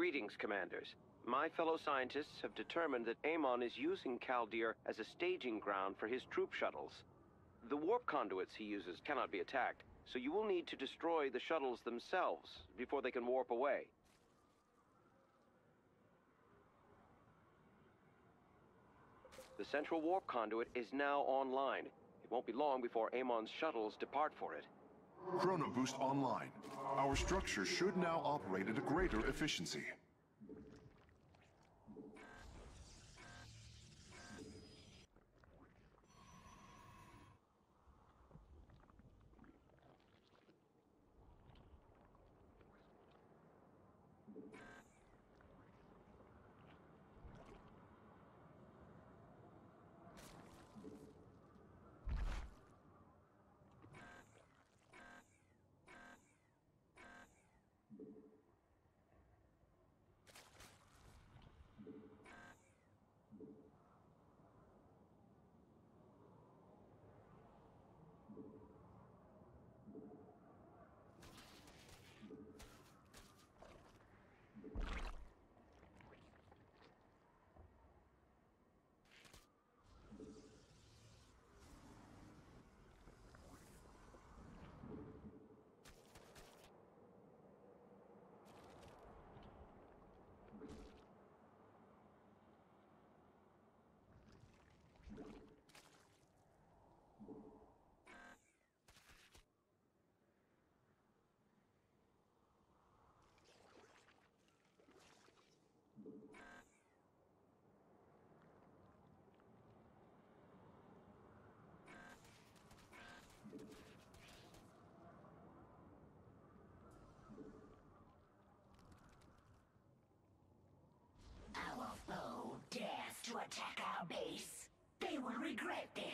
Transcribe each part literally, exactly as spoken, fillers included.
Greetings, Commanders. My fellow scientists have determined that Amon is using Kaldir as a staging ground for his troop shuttles. The warp conduits he uses cannot be attacked, so you will need to destroy the shuttles themselves before they can warp away. The central warp conduit is now online. It won't be long before Amon's shuttles depart for it. Chrono Boost online. Our structure should now operate at a greater efficiency. Our foe dares to attack our base. They will regret this.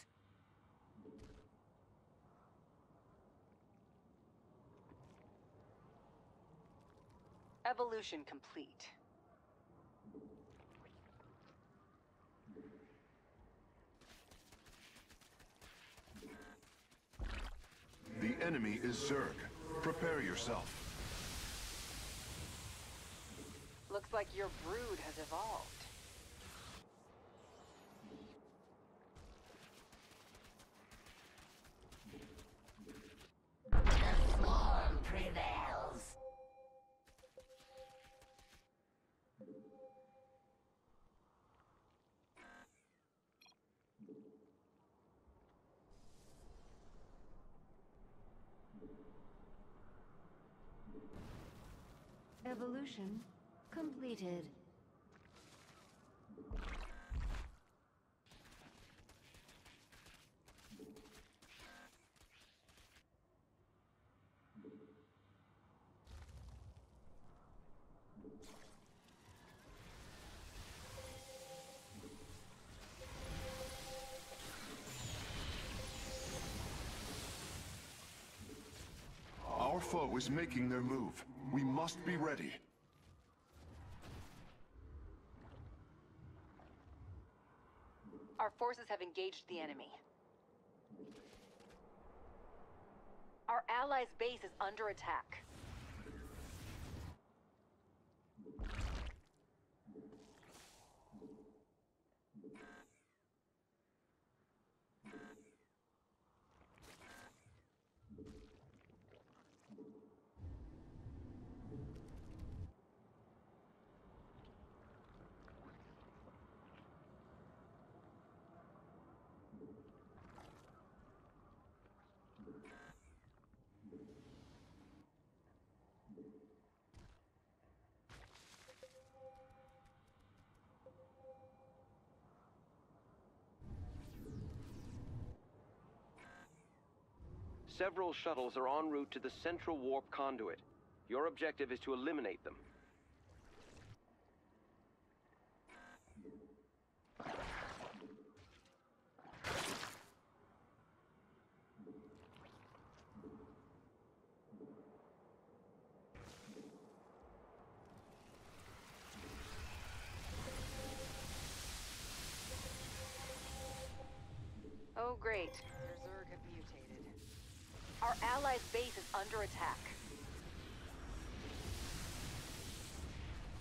Evolution complete. The enemy is Zerg. Prepare yourself. Looks like your brood has evolved. The swarm prevails. Evolution completed. Our foe is making their move. We must be ready. Our forces have engaged the enemy. Our allies' base is under attack. Several shuttles are en route to the central warp conduit. Your objective is to eliminate them. Oh great, their Zerg have mutated. Our allies' base is under attack.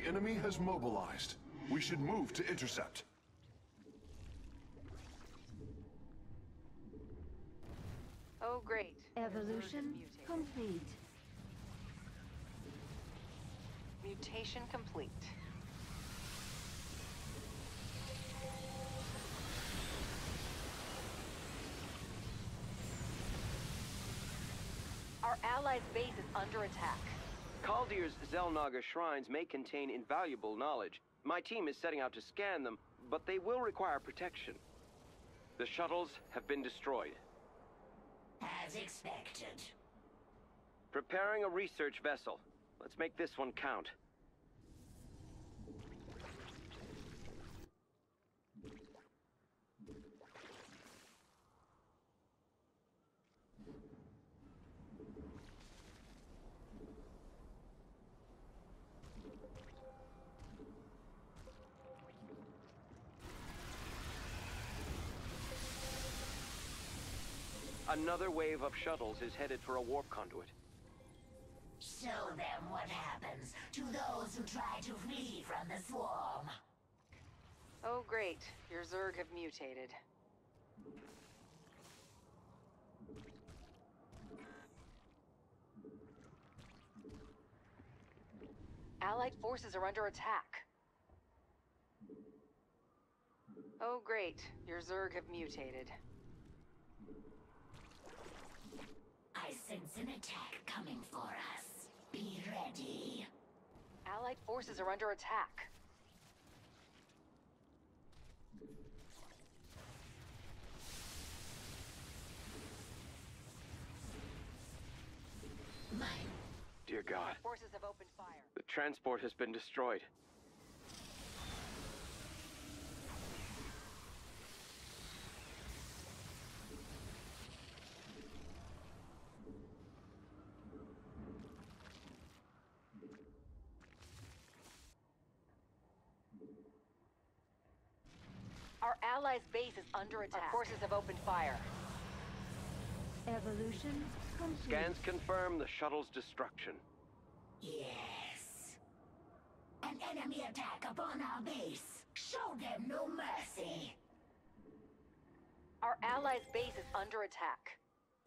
enemy has mobilized. We should move to intercept. Oh, great. Evolution Zerg have mutated. complete. Mutation complete. Our allies' base is under attack. Kaldyr's Xel'Naga shrines may contain invaluable knowledge. My team is setting out to scan them, but they will require protection. The shuttles have been destroyed. As expected. Preparing a research vessel. Let's make this one count. Another wave of shuttles is headed for a warp conduit. Show them what happens to those who try to flee from the swarm. Oh, great. Your Zerg have mutated. Allied forces are under attack. Oh, great. Your Zerg have mutated. I sense an attack coming for us. Be ready. Allied forces are under attack. Mine. Dear God, Forces have opened fire. the transport has been destroyed. Our allies' base is under attack. Our forces have opened fire. Evolution complete. Scans confirm the shuttle's destruction. Yes. An enemy attack upon our base. Show them no mercy. Our allies' base is under attack.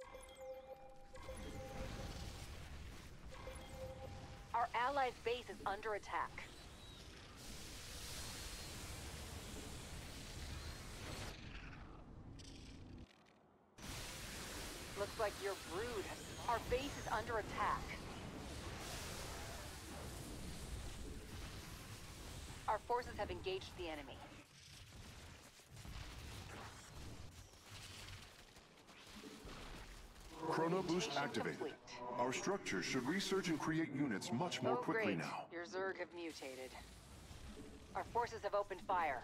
Our allies' base is under attack. Looks like your brood has... Our base is under attack. Our forces have engaged the enemy. Chrono boost Mutation activated. complete. Our structure should research and create units much more Oh, quickly great. now. Your Zerg have mutated. Our forces have opened fire.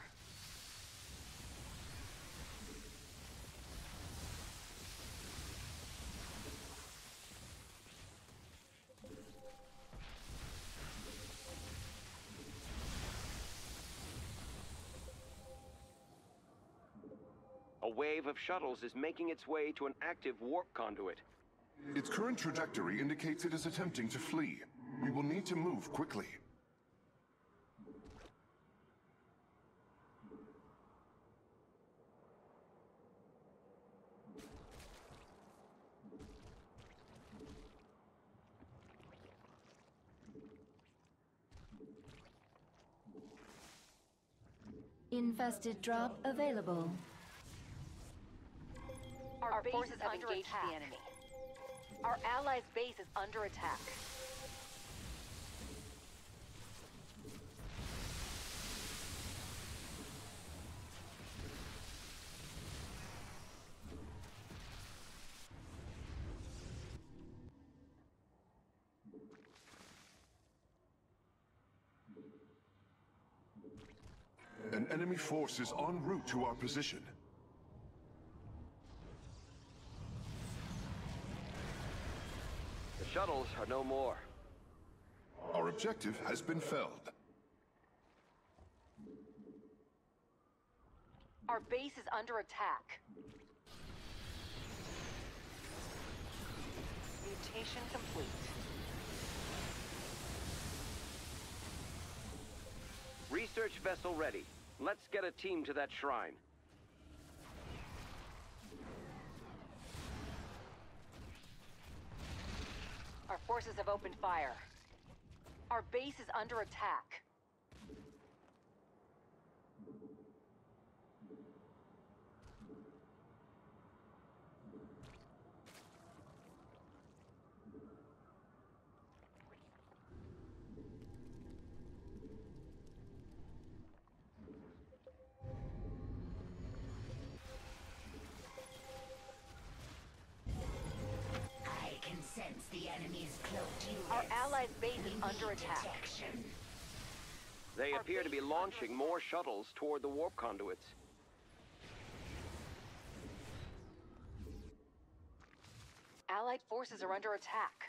A wave of shuttles is making its way to an active warp conduit. Its current trajectory indicates it is attempting to flee. We will need to move quickly. Infested drop available. Our, Our forces base is have under engaged attack. the enemy. Our allies' base is under attack. An enemy force is en route to our position. The shuttles are no more. Our objective has been felled. Our base is under attack. Mutation complete. research vessel ready. Let's get a team to that shrine. Our forces have opened fire. Our base is under attack. The enemy's cloaked units. Our allies' base is under attack. Detection. They appear to be launching more shuttles toward the warp conduits. Allied forces are under attack.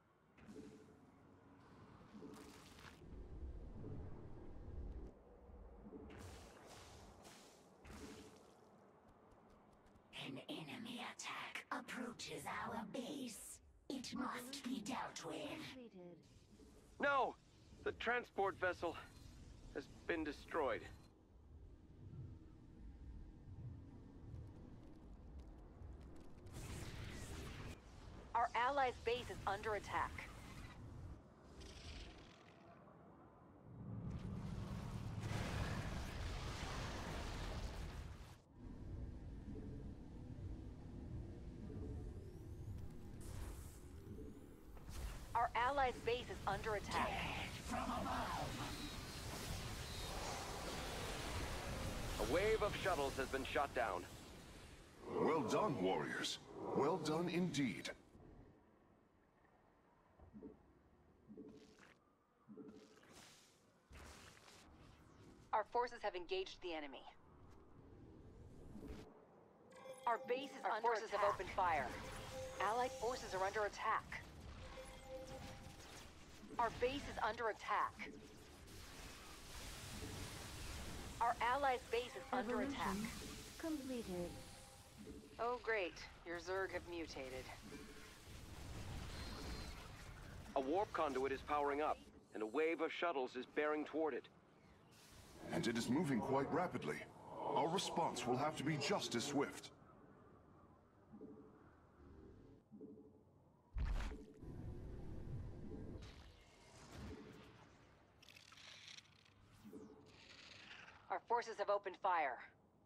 An enemy attack approaches our base. It must be dealt with. Completed. No! The transport vessel has been destroyed. Our allies' base is under attack. Our allies' base is under attack. From above. A wave of shuttles has been shot down. Well done, warriors. Well done indeed. Our forces have engaged the enemy. Our base is Our under forces attack. have opened fire. Allied forces are under attack. Our base is under attack. Our allies' base is under Evolution attack. completed. Oh great, your Zerg have mutated. A warp conduit is powering up, and a wave of shuttles is bearing toward it. And it is moving quite rapidly. Our response will have to be just as swift. Our forces have opened fire.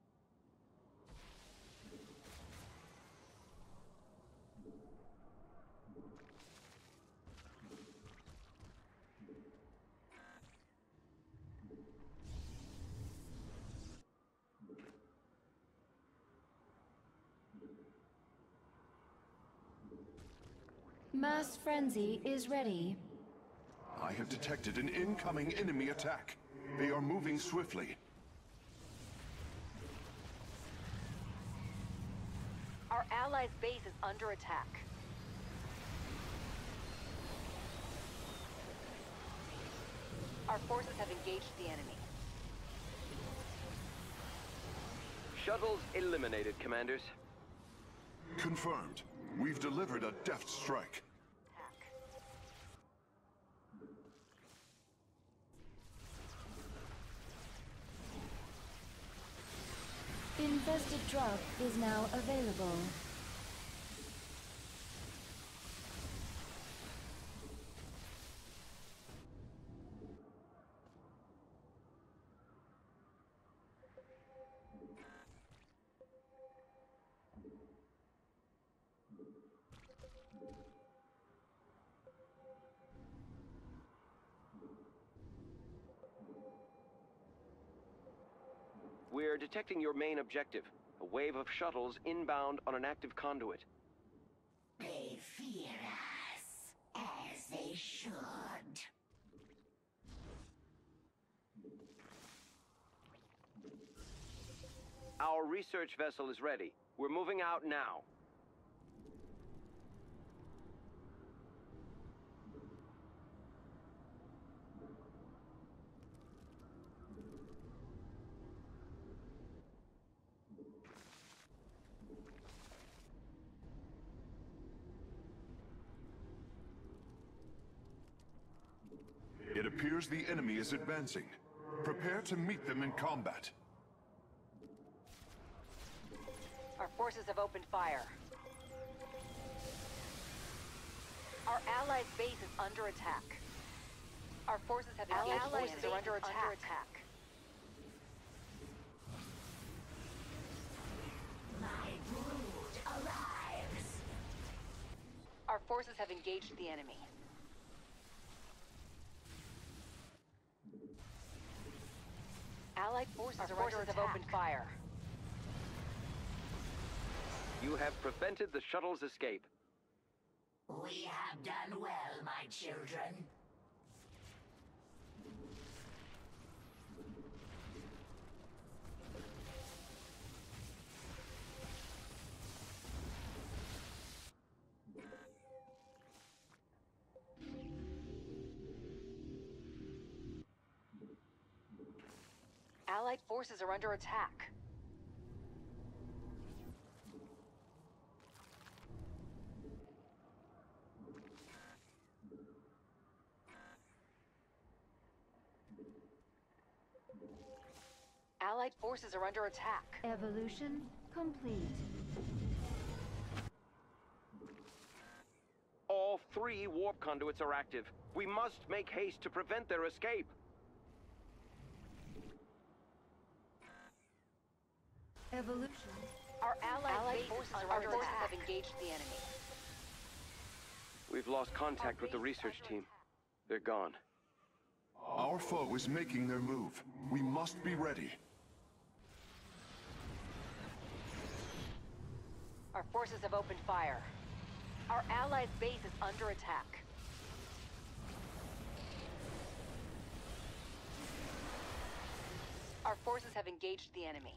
Mass frenzy is ready. I have detected an incoming enemy attack. They are moving swiftly. Our allies' base is under attack. Our forces have engaged the enemy. Shuttles eliminated, commanders. Confirmed. We've delivered a deft strike. Attack. Infested drop is now available. We're detecting your main objective, a wave of shuttles inbound on an active conduit. They fear us, as they should. Our research vessel is ready. We're moving out now. It appears the enemy is advancing. Prepare to meet them in combat. Our forces have opened fire. Our allies' base is under attack. Our forces have engaged. Our allies' forces are under attack. under attack. My brood arrives. Our forces have engaged the enemy. Allied forces, Our are forces under have attack. opened fire. You have prevented the shuttle's escape. We have done well, my children. Allied forces are under attack. Allied forces are under attack. Evolution complete. All three warp conduits are active. We must make haste to prevent their escape. Evolution. Our allied, allied forces, are under forces have engaged the enemy. We've lost contact with the research team. They're gone. Our foe is making their move. We must be ready. Our forces have opened fire. Our allies' base is under attack. Our forces have engaged the enemy.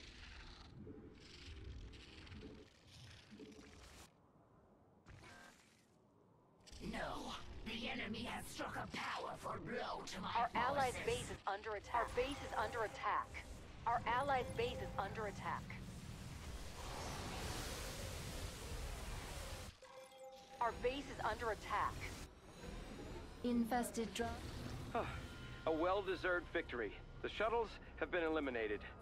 No, the enemy has struck a powerful blow to my Our forces. allies' base is under attack. Our base is under attack. Our allies' base is under attack. Our base is under attack. Infested drop. A well-deserved victory. The shuttles have been eliminated.